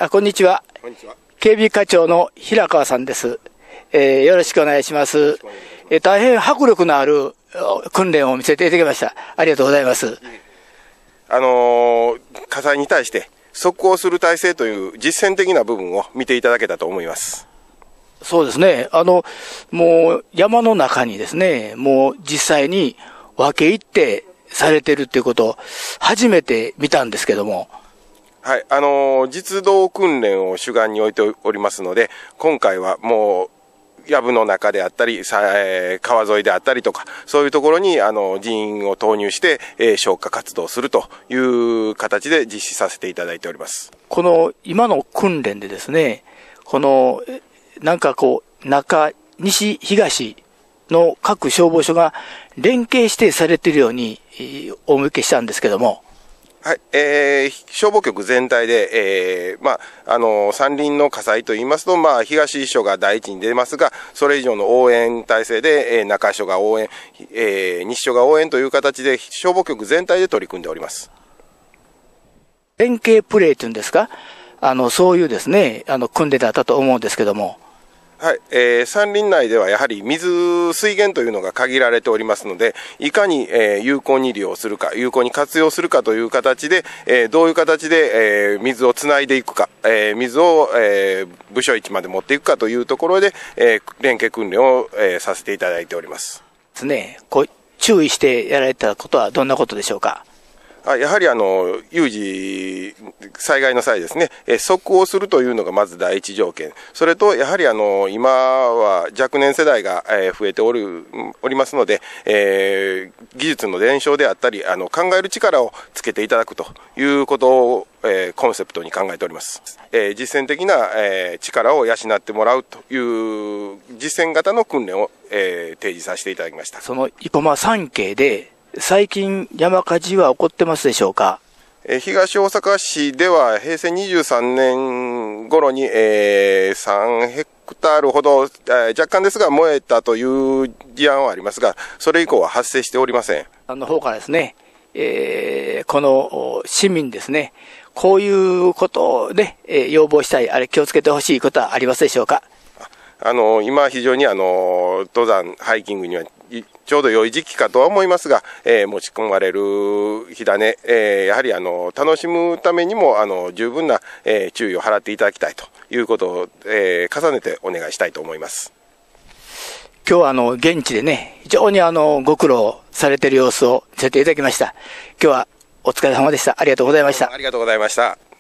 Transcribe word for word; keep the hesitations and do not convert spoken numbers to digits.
あ、こんにちは。 こんにちは。 警備課長の平川さんです。えー、よろしくお願いします。えー、大変迫力のある訓練を見せていただきました。ありがとうございます。 あのー、火災に対して即応する体制という実践的な部分を見ていただけたと思います。 そうですね。あの、もう山の中にですね、もう実際に分け入ってされてるっていうことを初めて見たんですけども。 はい、あのー、実動訓練を主眼に置いておりますので、今回はもう、藪の中であったり、えー、川沿いであったりとか、そういうところにあの人員を投入して、えー、消火活動するという形で実施させていただいております。 この今の訓練でですね、このなんかこう中西東の各消防署が連携してされているようにお見受けしたんですけども。 はい、えー、消防局全体で、えー、まあ、あの、山林の火災といいますと、まあ、東署が第一に出ますが、それ以上の応援体制で、えー、中署が応援、えー、西署が応援という形で、消防局全体で取り組んでおります。 連携プレーというんですか、あの、そういうですね、あの、訓練だったと思うんですけども。 はい、えー、山林内ではやはり水、水源というのが限られておりますので、いかに、えー、有効に利用するか、有効に活用するかという形で、えー、どういう形で、えー、水をつないでいくか、えー、水を、えー、部署一まで持っていくかというところで、えー、連携訓練を、えー、させていただいております。 ですね、こう注意してやられたことはどんなことでしょうか。 やはりあの有事、災害の際ですね、即応するというのがまず第一条件、それとやはりあの今は若年世代が増えておるおりますので、えー、技術の伝承であったり、あの考える力をつけていただくということを、えー、コンセプトに考えております。えー、実践的な、えー、力を養ってもらうという実践型の訓練を、えー、提示させていただきました。 その生駒山系で最近山火事は起こってますでしょうか。 東大阪市では平成にじゅうさんねん頃に、えー、さんヘクタールほど、えー、若干ですが燃えたという事案はありますが、それ以降は発生しておりません。 あの方からですね、えー、この市民ですね、こういうことで、えー、要望したい、あれ気をつけてほしいことはありますでしょうか。 あの今非常にあの登山ハイキングにはちょうど良い時期かとは思いますが、えー、持ち込まれる火種、えー、やはりあの楽しむためにもあの十分な、えー、注意を払っていただきたいということを、えー、重ねてお願いしたいと思います。 今日はあの現地でね、非常にあのご苦労されている様子を見せていただきました。今日はお疲れ様でした。ありがとうございました。 ありがとうございました。